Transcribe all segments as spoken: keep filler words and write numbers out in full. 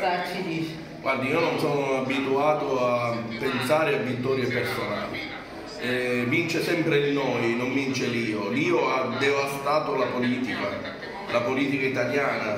cosa ci dici? Guardi, io non sono abituato a pensare a vittorie personali. Eh, vince sempre il noi, non vince l'io. L'io ha devastato la politica, la politica italiana,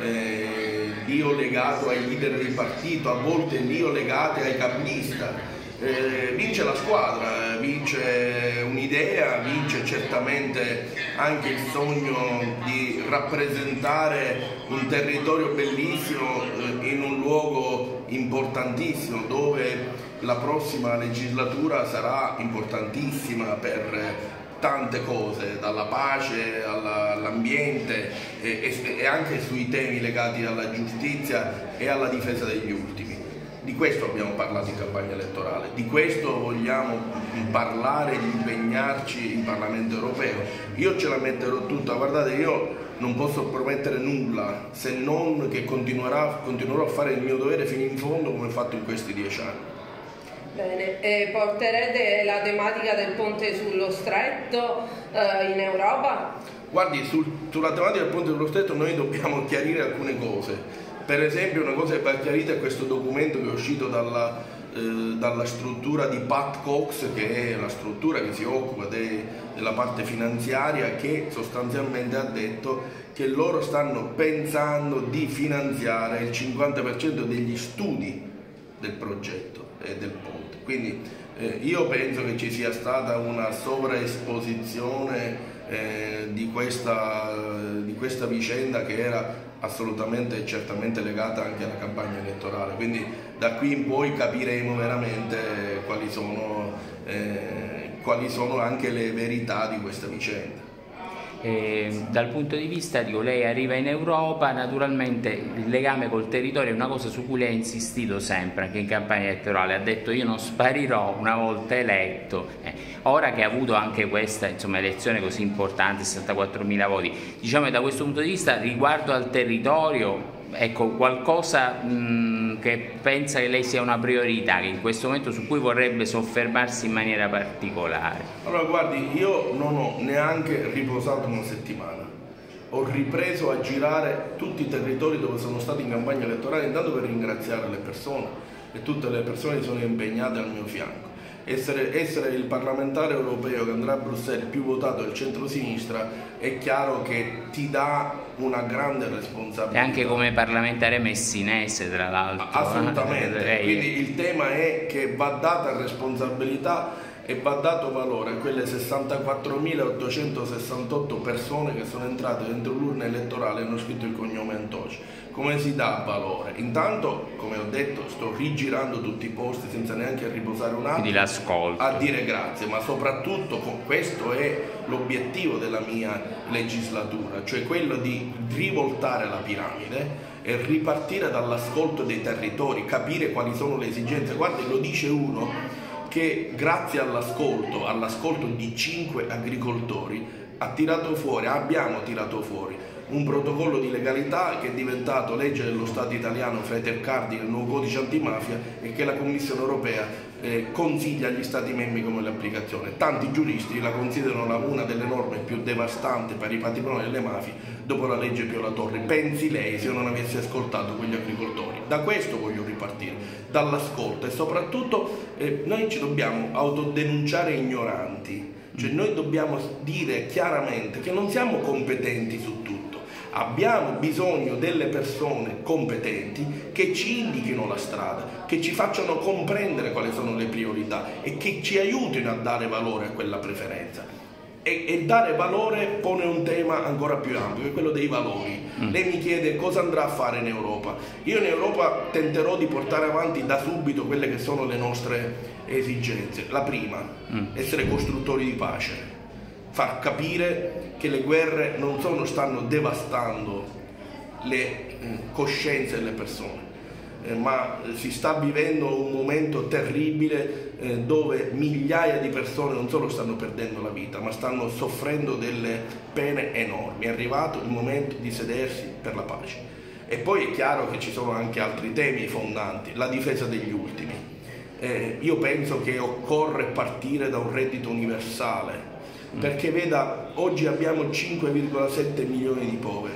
eh, l'io legato ai leader del partito, a volte l'io legato ai capolista. Eh, vince la squadra, vince un'idea, vince certamente anche il sogno di rappresentare un territorio bellissimo eh, in un luogo importantissimo dove la prossima legislatura sarà importantissima per tante cose, dalla pace all'ambiente e, e anche sui temi legati alla giustizia e alla difesa degli ultimi. Di questo abbiamo parlato in campagna elettorale, di questo vogliamo parlare, di impegnarci in Parlamento europeo. Io ce la metterò tutta, guardate, io non posso promettere nulla se non che continuerà, continuerò a fare il mio dovere fino in fondo come ho fatto in questi dieci anni. Bene, e porterete la tematica del ponte sullo stretto eh, in Europa? Guardi, sul, sulla tematica del ponte sullo stretto noi dobbiamo chiarire alcune cose. Per esempio una cosa che va chiarita è questo documento che è uscito dalla, eh, dalla struttura di Pat Cox, che è la struttura che si occupa de, della parte finanziaria, che sostanzialmente ha detto che loro stanno pensando di finanziare il cinquanta per cento degli studi del progetto e del ponte. Quindi eh, io penso che ci sia stata una sovraesposizione eh, di, questa, di questa vicenda che era assolutamente e certamente legata anche alla campagna elettorale, quindi da qui in poi capiremo veramente quali sono, eh, quali sono anche le verità di questa vicenda. Eh, dal punto di vista, dico, lei arriva in Europa, naturalmente il legame col territorio è una cosa su cui lei ha insistito sempre, anche in campagna elettorale, ha detto io non sparirò una volta eletto, eh, ora che ha avuto anche questa insomma, elezione così importante, sessantaquattromila voti, diciamo che da questo punto di vista riguardo al territorio, ecco, qualcosa mh, che pensa che lei sia una priorità, che in questo momento su cui vorrebbe soffermarsi in maniera particolare? Allora guardi, io non ho neanche riposato una settimana, ho ripreso a girare tutti i territori dove sono stato in campagna elettorale, intanto per ringraziare le persone e tutte le persone che sono impegnate al mio fianco. Essere, essere il parlamentare europeo che andrà a Bruxelles più votato del centro-sinistra è chiaro che ti dà una grande responsabilità. E anche come parlamentare messinese, tra l'altro. Assolutamente, quindi il tema è che va data responsabilità e va dato valore a quelle sessantaquattromilaottocentosessantotto persone che sono entrate dentro l'urna elettorale e hanno scritto il cognome Antoci. Come si dà valore? Intanto, come ho detto, sto rigirando tutti i posti senza neanche riposare un attimo a dire grazie, ma soprattutto questo è l'obiettivo della mia legislatura, cioè quello di rivoltare la piramide e ripartire dall'ascolto dei territori, capire quali sono le esigenze. Guardi, lo dice uno che grazie all'ascolto, all'ascolto di cinque agricoltori ha tirato fuori, abbiamo tirato fuori un protocollo di legalità che è diventato legge dello Stato italiano fra i tre cardini del nuovo codice antimafia e che la Commissione europea eh, consiglia agli Stati membri come l'applicazione. Tanti giuristi la considerano una delle norme più devastanti per i patrimoni delle mafie dopo la legge Pio La Torre. Pensi lei se io non avessi ascoltato quegli agricoltori. Da questo voglio ripartire, dall'ascolto, e soprattutto eh, noi ci dobbiamo autodenunciare ignoranti, cioè noi dobbiamo dire chiaramente che non siamo competenti su tutto. Abbiamo bisogno delle persone competenti che ci indichino la strada, che ci facciano comprendere quali sono le priorità e che ci aiutino a dare valore a quella preferenza. E, e dare valore pone un tema ancora più ampio, che è quello dei valori. Mm. Lei mi chiede cosa andrà a fare in Europa. Io in Europa tenterò di portare avanti da subito quelle che sono le nostre esigenze. La prima, mm. essere costruttori di pace, far capire che le guerre non solo stanno devastando le eh, coscienze delle persone, eh, ma si sta vivendo un momento terribile eh, dove migliaia di persone non solo stanno perdendo la vita, ma stanno soffrendo delle pene enormi. È arrivato il momento di sedersi per la pace. E poi è chiaro che ci sono anche altri temi fondanti, la difesa degli ultimi. Eh, io penso che occorre partire da un reddito universale, perché veda, oggi abbiamo cinque virgola sette milioni di poveri,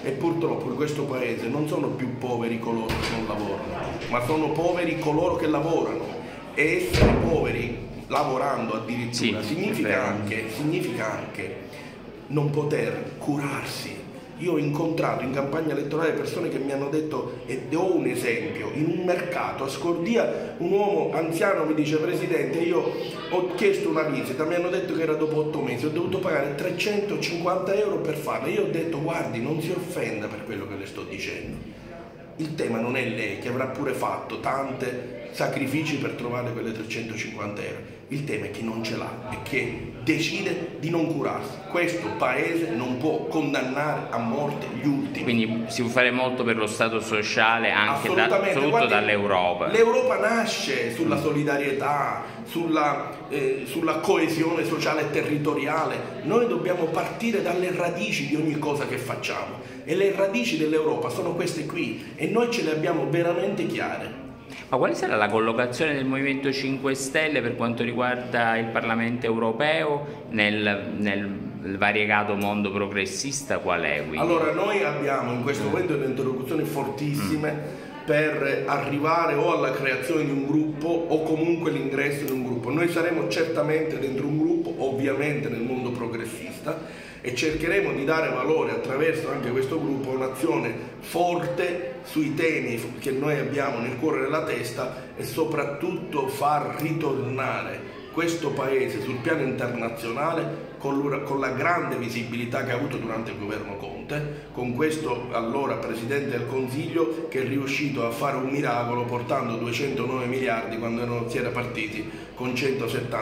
e purtroppo in questo paese non sono più poveri coloro che non lavorano, ma sono poveri coloro che lavorano, e essere poveri lavorando addirittura sì, significa, anche, significa anche non poter curarsi. Io ho incontrato in campagna elettorale persone che mi hanno detto, e ho un esempio, in un mercato a Scordia un uomo anziano mi dice: Presidente, io ho chiesto una visita, mi hanno detto che era dopo otto mesi, ho dovuto pagare trecentocinquanta euro per farla. Io ho detto: guardi, non si offenda per quello che le sto dicendo, il tema non è lei, che avrà pure fatto tanti sacrifici per trovare quelle trecentocinquanta euro, il tema è chi non ce l'ha e che decide di non curarsi. Questo paese non può condannare a morte gli ultimi. Quindi si può fare molto per lo Stato sociale anche da, soprattutto dall'Europa. L'Europa nasce sulla solidarietà, sulla, eh, sulla coesione sociale e territoriale. Noi dobbiamo partire dalle radici di ogni cosa che facciamo, e le radici dell'Europa sono queste qui, e noi ce le abbiamo veramente chiare. Ma quale sarà la collocazione del Movimento cinque Stelle per quanto riguarda il Parlamento europeo nel, nel variegato mondo progressista? Qual è? Quindi? Allora, noi abbiamo in questo momento delle interlocuzioni fortissime mm. per arrivare o alla creazione di un gruppo o comunque l'ingresso in un gruppo. Noi saremo certamente dentro un gruppo, ovviamente nel mondo progressista, e cercheremo di dare valore attraverso anche questo gruppo a un'azione forte sui temi che noi abbiamo nel cuore della testa, e soprattutto far ritornare questo paese sul piano internazionale con, con la grande visibilità che ha avuto durante il governo Conte, con questo allora Presidente del Consiglio che è riuscito a fare un miracolo portando duecentonove miliardi quando erano, si era partiti con centosettanta.